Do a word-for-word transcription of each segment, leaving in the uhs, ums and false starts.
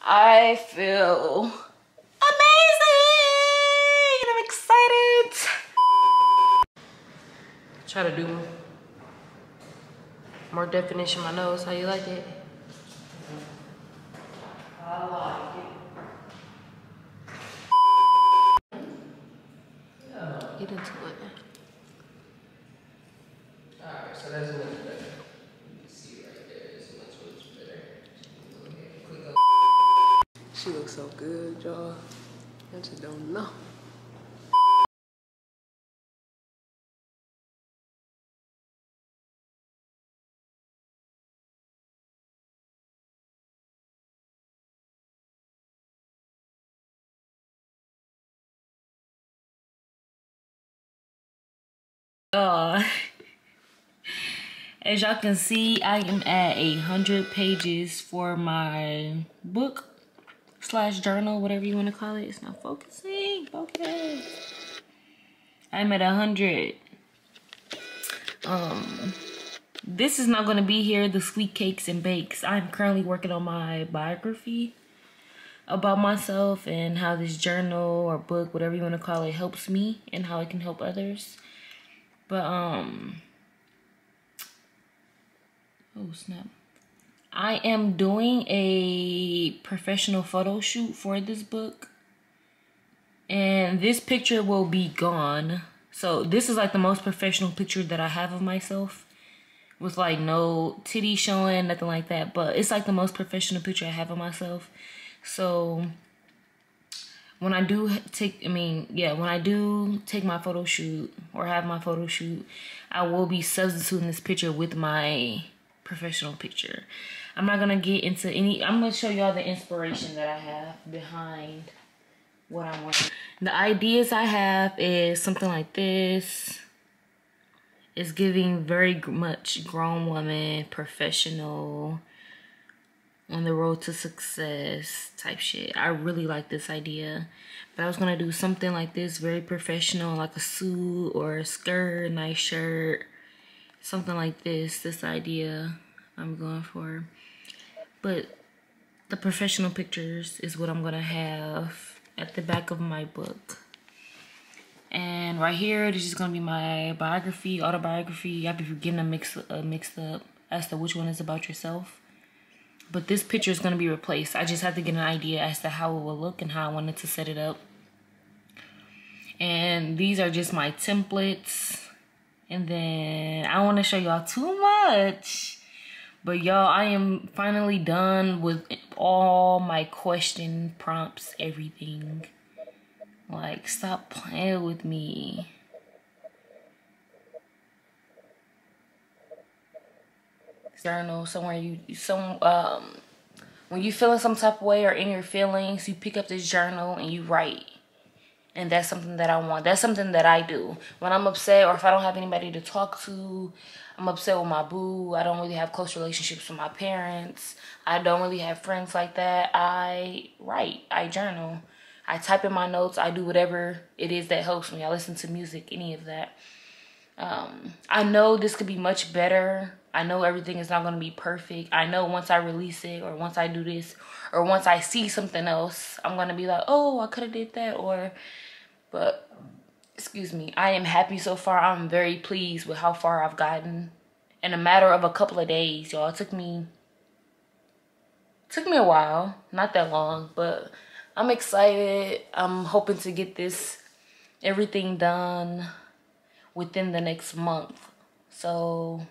I feel amazing and I'm excited. Try to do more definition in my nose. How you like it? I like it. Get into it. Alright, so that's much better. You can see right there, it's much, much better. Okay, click on. She looks so good, y'all. I just don't know. Uh, as y'all can see, I am at a hundred pages for my book slash journal, whatever you want to call it. It's not focusing. Focus. I'm at a hundred. Um, this is not gonna be here. The sweet cakes and bakes. I'm currently working on my biography about myself and how this journal or book, whatever you want to call it, helps me and how it can help others. But, um, oh snap. I am doing a professional photo shoot for this book. And this picture will be gone. So this is like the most professional picture that I have of myself. With like no titty showing, nothing like that. But it's like the most professional picture I have of myself. So when I do take, I mean, yeah, when I do take my photo shoot or have my photo shoot, I will be substituting this picture with my professional picture. I'm not gonna get into any, I'm gonna show y'all the inspiration that I have behind what I'm wearing. The ideas I have is something like this. It's giving very much grown woman, professional, on the road to success type shit. I really like this idea. But I was gonna do something like this, very professional, like a suit or a skirt, a nice shirt, something like this. This idea I'm going for. But the professional pictures is what I'm gonna have at the back of my book. And right here, this is gonna be my biography, autobiography. I'll be getting them mixed, uh, mixed up as to which one is about yourself. But this picture is going to be replaced. I just have to get an idea as to how it will look and how I wanted to set it up. And these are just my templates. And then I don't want to show y'all too much. But y'all, I am finally done with all my question prompts, everything. Like, stop playing with me. Journal somewhere you some um when you feeling some type of way or in your feelings, you pick up this journal and you write. And that's something that I want. That's something that I do when I'm upset, or if I don't have anybody to talk to. I'm upset with my boo. I don't really have close relationships with my parents. I don't really have friends like that. I write. I journal. I type in my notes. I do whatever it is that helps me. I listen to music, any of that. Um, I know this could be much better. I know everything is not going to be perfect. I know once I release it, or once I do this, or once I see something else, I'm going to be like, oh, I could have did that. Or, but, excuse me, I am happy so far. I'm very pleased with how far I've gotten in a matter of a couple of days, y'all. It took me, took me a while, not that long, but I'm excited. I'm hoping to get this, everything done within the next month. So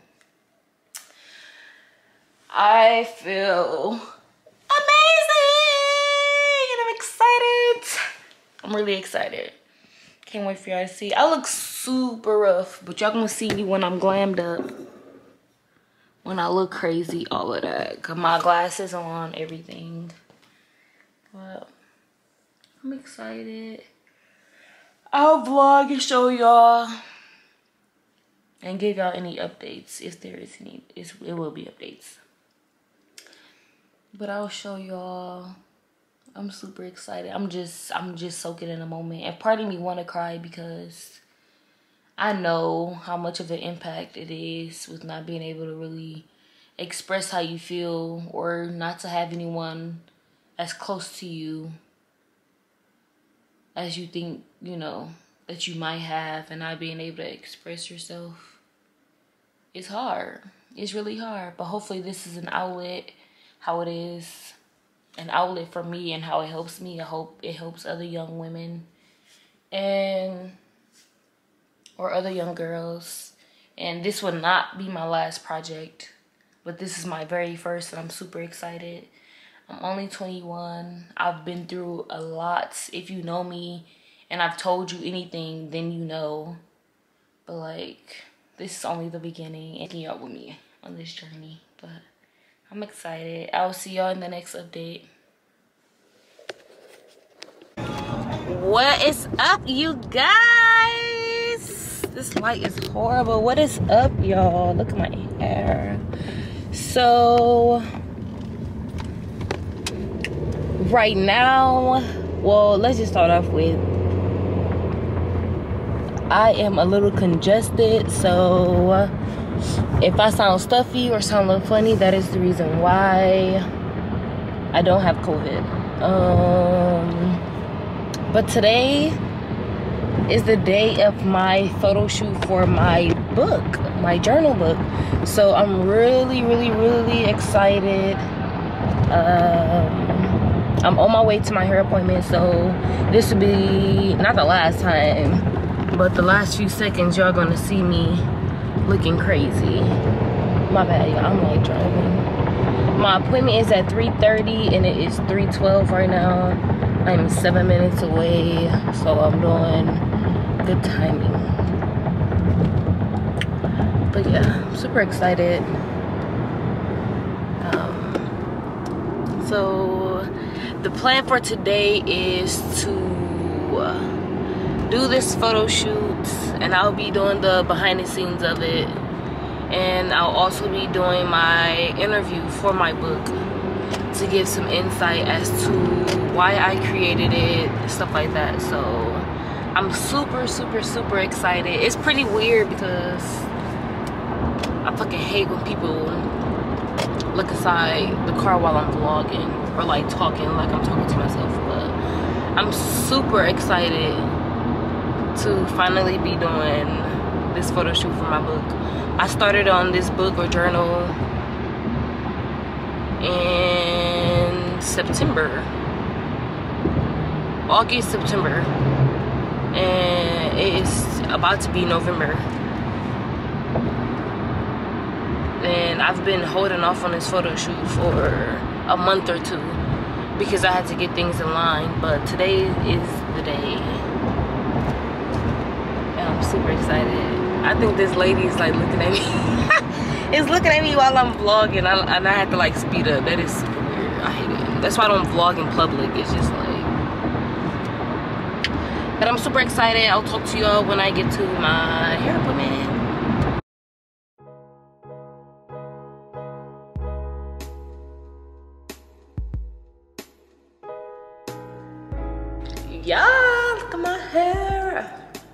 I feel amazing and I'm excited. I'm really excited. Can't wait for y'all to see. I look super rough, but y'all gonna see me when I'm glammed up, when I look crazy, all of that. Got my glasses on, everything. But I'm excited. I'll vlog and show y'all and give y'all any updates if there is any. It's, it will be updates. But I'll show y'all. I'm super excited. I'm just I'm just soaking in the moment. And part of me want to cry because I know how much of an impact it is with not being able to really express how you feel, or not to have anyone as close to you as you think, you know, that you might have, and not being able to express yourself. It's hard. It's really hard. But hopefully this is an outlet, how it is an outlet for me and how it helps me. I hope it helps other young women and or other young girls. And this will not be my last project, but this is my very first, and I'm super excited. I'm only twenty-one. I've been through a lot. If you know me and I've told you anything, then you know. But like, this is only the beginning. And you up with me on this journey. But I'm excited. I'll see y'all in the next update. What is up, you guys? This light is horrible. What is up, y'all? Look at my hair. So right now, well, let's just start off with, I am a little congested, so if I sound stuffy or sound a little funny, that is the reason why. I don't have COVID. Um, but today is the day of my photo shoot for my book, my journal book. So I'm really, really, really excited. Um, I'm on my way to my hair appointment, so this will be not the last time, but the last few seconds y'all gonna see me looking crazy. My bad, y'all, I'm like driving. My appointment is at three thirty and it is three twelve right now. I'm seven minutes away, so I'm doing good timing. But yeah, I'm super excited. Um, so the plan for today is to uh, do this photo shoot, and I'll be doing the behind the scenes of it, and I'll also be doing my interview for my book to give some insight as to why I created it, stuff like that. So I'm super, super, super excited. It's pretty weird because I fucking hate when people look inside the car while I'm vlogging or like talking like I'm talking to myself. But I'm super excited to finally be doing this photo shoot for my book. I started on this book or journal in September, August, September, and it's about to be November. And I've been holding off on this photo shoot for a month or two because I had to get things in line, but today is the day. And I'm super excited. I think this lady is like looking at me. It's looking at me while I'm vlogging, I, and I have to like speed up. That is super weird. I hate it. That's why I don't vlog in public. It's just like, but I'm super excited. I'll talk to y'all when I get to my hair appointment. Y'all, look at my hair.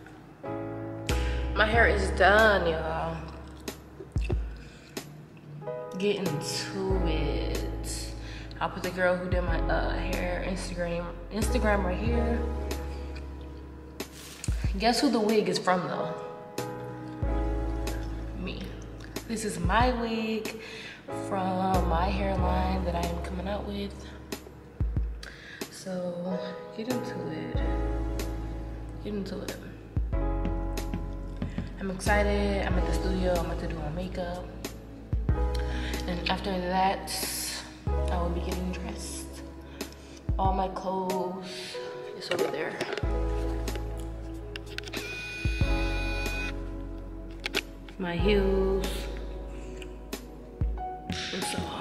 My hair is done, y'all. Getting to it. I'll put the girl who did my uh, hair Instagram Instagram right here. Guess who the wig is from though? Me. This is my wig from my hairline that I am coming out with. So get into it. Get into it. I'm excited. I'm at the studio. I'm about to do my makeup. And after that, I will be getting dressed. All my clothes is over there. My heels. And so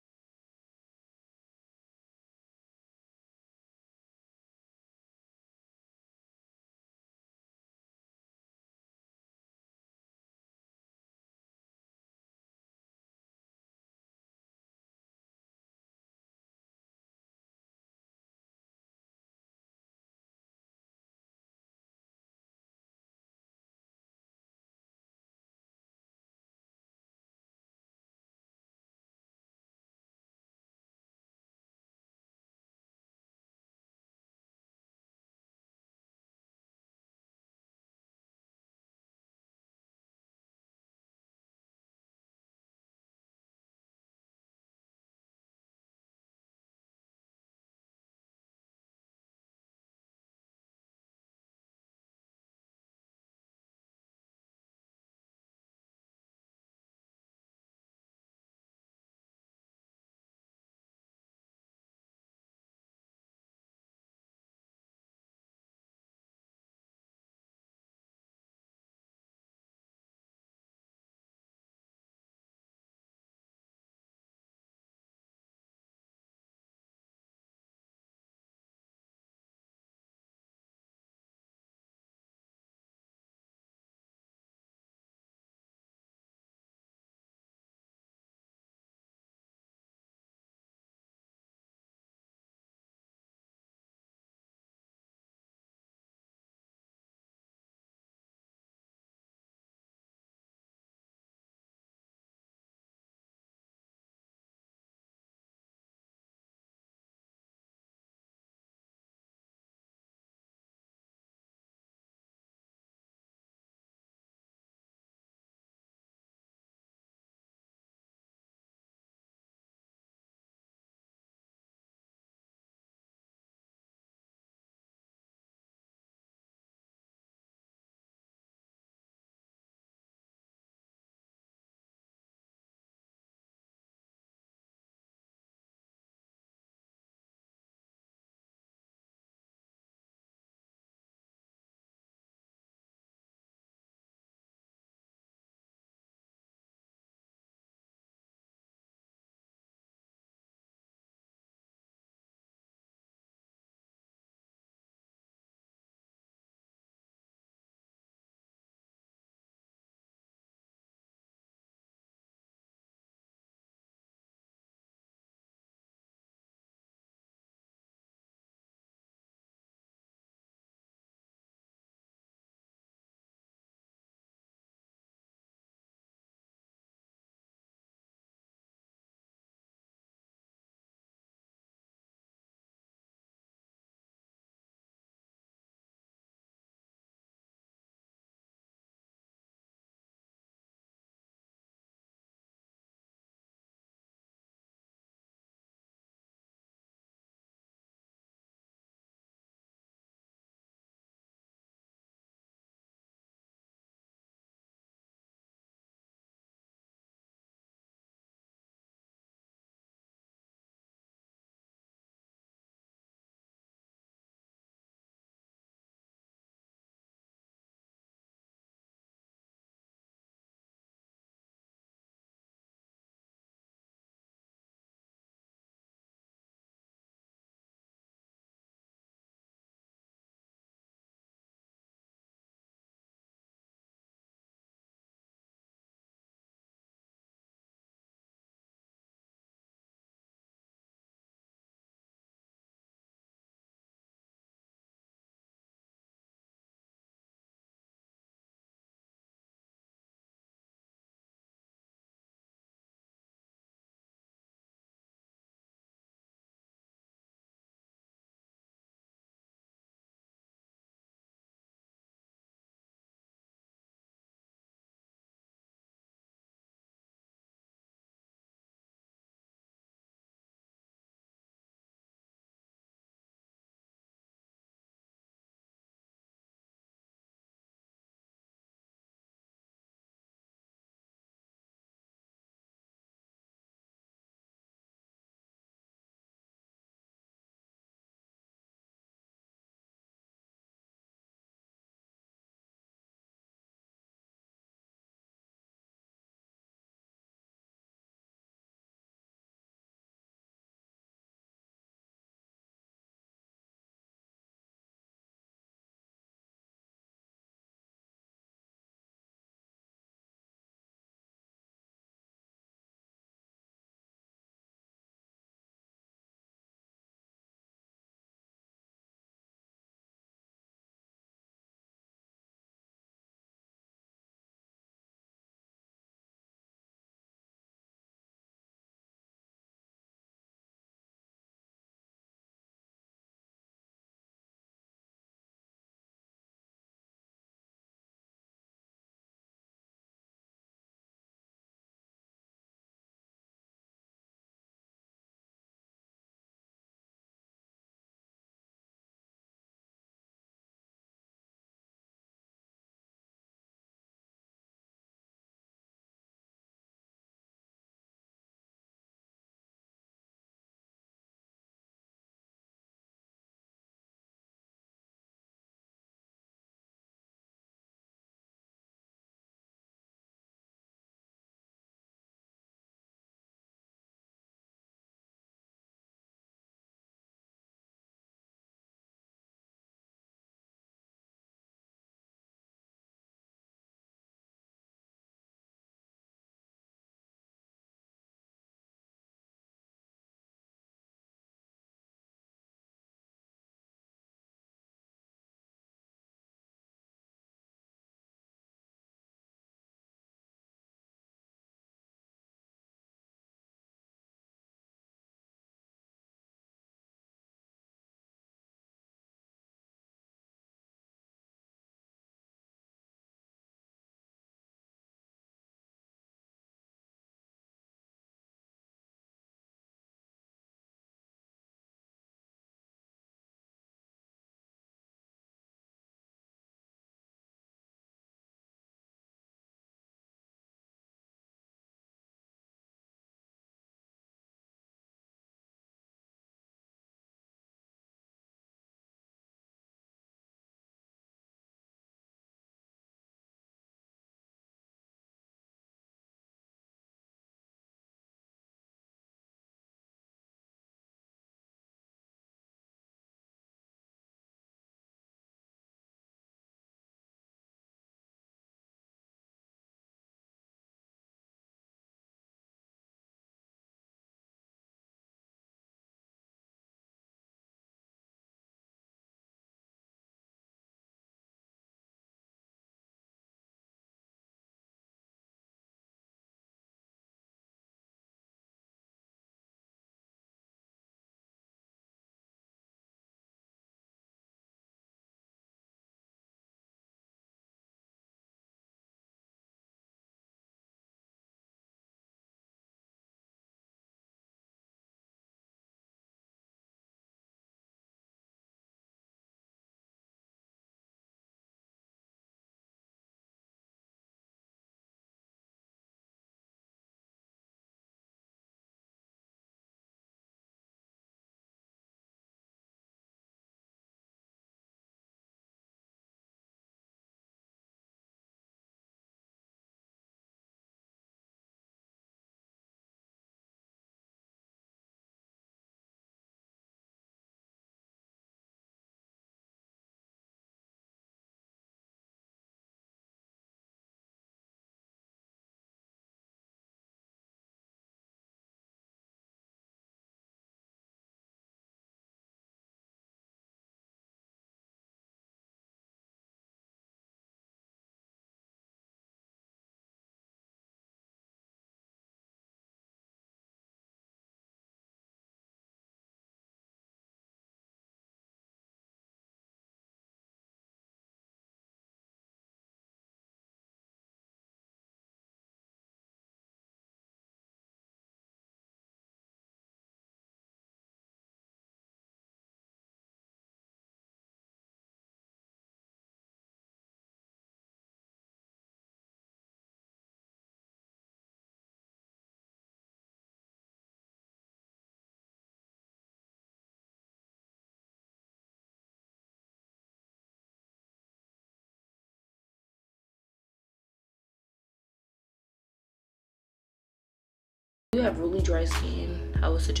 you have really dry skin, I would suggest